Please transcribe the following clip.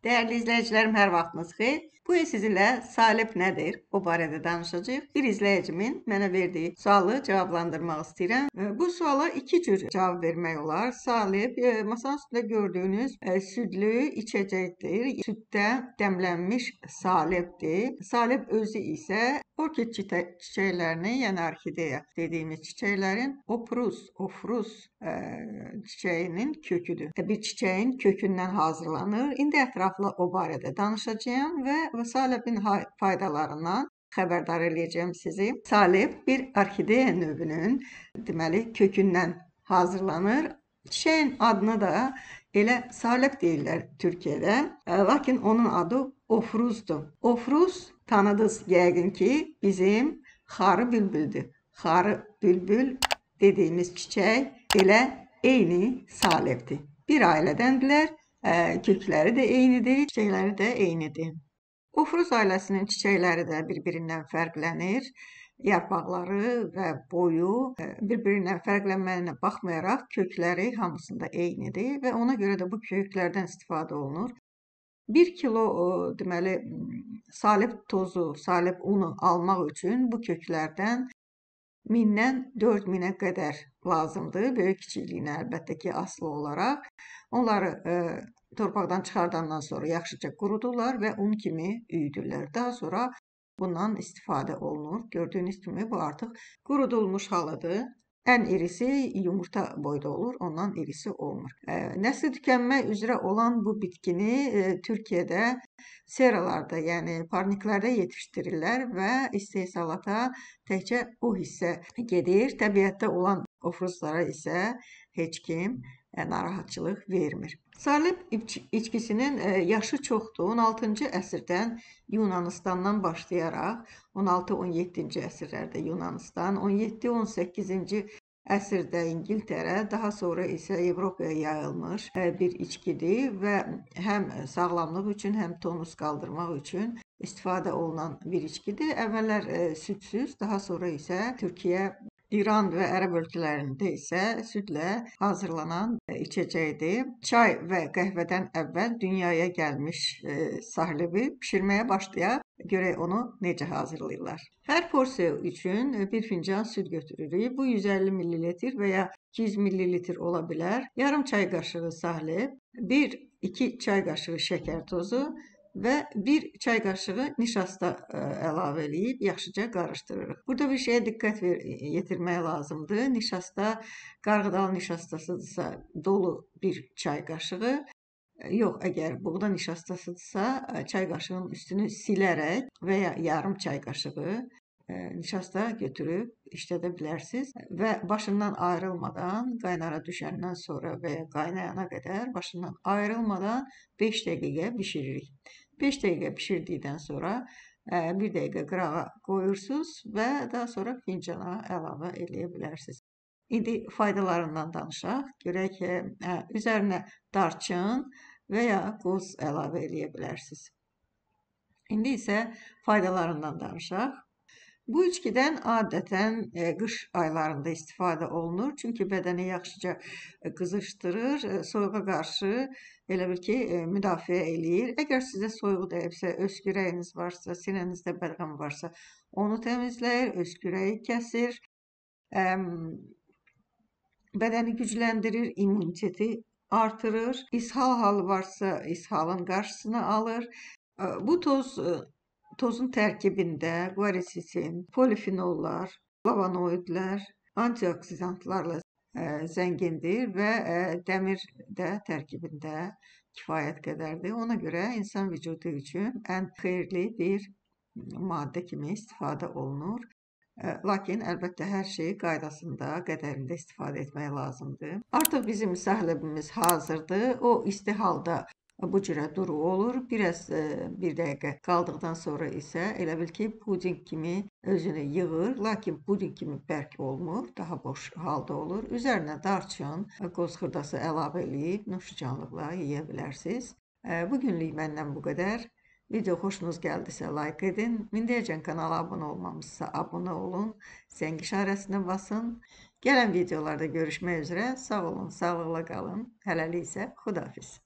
Değerli izləyicilərim, hər vaxtınız xeyir. Bu gün sizinlə salib nədir? O barədə danışacağıq. Bir izləyicimin mənə verdiyi sualı cavablandırmaq istəyirəm. Bu suala iki cür cavab vermək olar. Salib masanın üstündə gördüyünüz südlü içəcəkdir. Süddə dəmlənmiş salibdir. Salib özü isə orkid çiçəklərini, yəni orxideya dediyimiz çiçəklərin ofrus çiçəyinin köküdür. Bir çiçəyin kökündən hazırlanır. İndi ətraflı o barədə danışacağım və salibin faydalarından xəbərdar edəcəm sizi. Salib bir orxideya növünün deməli kökündən hazırlanır. Çiçəyin adını da elə salib deyirlər Türkiyədə. Lakin onun adı ofruzdur. Ofruz tanıdınız yəqin ki, bizim xarı bülbüldür. Xarı bülbül dediyimiz çiçək elə eyni salibdir. Bir ailədəndirlər, kökləri də eynidir, çiçəkləri də eynidir. Ofruz ailəsinin çiçəkləri də bir-birindən fərqlənir. Yarpaqları və boyu bir-birindən fərqlənməyinə baxmayaraq kökləri hamısında eynidir və ona görə də bu köklərdən istifadə olunur. 1 kilo deməli salib tozu, salib unu almaq üçün bu köklərdən 1000-dən 4000-ə qədər lazımdır. Böyük kiçikliyinə əlbəttə ki, asılı olaraq. Onları torpaqdan çıxardandan sonra yaxşıca qurudurlar və un kimi üyüdürlər. Daha sonra bundan istifadə olunur. Gördüyünüz kimi bu artıq qurudulmuş halıdır. Ən irisi yumurta boyda olur, ondan irisi olmur. Nəsli tükənmək üzrə olan bu bitkini Türkiyədə seralarda, yəni parniklərdə yetişdirirlər və istehsalata təkcə o hissə gedir. Təbiətdə olan ofruzlara isə heç kim narahatçılıq vermir. Salib içkisinin yaşı çoxdur. 16-cı əsrdən Yunanistandan başlayaraq 16-17-ci əsrlərdə Yunanistan, 17-18-ci əsrdə İngiltərə, daha sonra isə Avropaya yayılmış bir içkidir və həm sağlamlıq üçün, həm tonus qaldırmaq üçün istifadə olunan bir içkidir. Əvvəllər südsüz, daha sonra isə Türkiyə, İran və Ərəb ölkələrində isə südlə hazırlanan içəcəkdir. Çay və qəhvədən əvvəl dünyaya gəlmiş salibi bişirməyə başlayaq. Görək onu necə hazırlayırlar. Hər porsiya üçün bir fincan süd götürürük. Bu 150 ml və ya 200 ml ola bilər. Yarım çay qaşığı salib, 1-2 çay qaşığı şəkər tozu və 1 çay qaşığı nişasta əlavə edib yaxşıca qarışdırırıq. Burada bir şeyə diqqət yetirmək lazımdır. Nişasta qarğıdalı nişastasıdırsa dolu 1 çay qaşığı, yox, əgər buğda nişastasıdırsa çay qaşığının üstünü silərək və ya yarım çay qaşığı nişasta götürüb işlədə bilərsiniz və başından ayrılmadan, qaynara düşəndən sonra və ya qaynayana qədər başından ayrılmadan 5 dəqiqə bişiririk. 5 dəqiqə bişirdikdən sonra 1 dəqiqə qırağa qoyursunuz və daha sonra fincana əlavə edə bilərsiniz. İndi faydalarından danışaq. Görək ki, üzərinə darçın və ya qoz əlavə edə bilərsiniz. İndi isə faydalarından danışaq. Bu içkidən adətən qış aylarında istifadə olunur. Çünki bədəni yaxşıca qızışdırır, soyuğa qarşı elə bil ki, müdafiə eləyir. Əgər sizə soyuq dəyibsə, öskürəyiniz varsa, sinənizdə bəlğəm varsa, onu təmizləyir, öskürəyi kəsir, bədəni gücləndirir, immuniteti artırır, ishal halı varsa, ishalın qarşısını alır. Bu tozun tərkibində quercetin, polifenollar, flavonoidlər, antioksidantlarla zəngindir və dəmir də tərkibində kifayət qədərdir. Ona görə insan vücudu üçün ən xeyirli bir maddə kimi istifadə olunur. Lakin əlbəttə hər şey qaydasında, qədərində istifadə etmək lazımdır. Artıq bizim salibimiz hazırdır. O isti halda bu cürə duru olur. Biraz 1 dəqiqə qaldıqdan sonra isə elə bil ki, puding kimi özünü yığır. Lakin puding kimi bərk olmur, daha boş halda olur. Üzərinə darçın, qoz xırdası əlavə edib nuşcanlıqla yeyə bilərsiniz. Bugünlük məndən bu qədər. Video xoşunuz gəldisə like edin. İndiyəcən kanala abunə olmamışsa abunə olun. Zəng işarəsini basın. Gələn videolarda görüşmək üzrə. Sağ olun, sağlıqla qalın. Hələlik isə xudahafiz.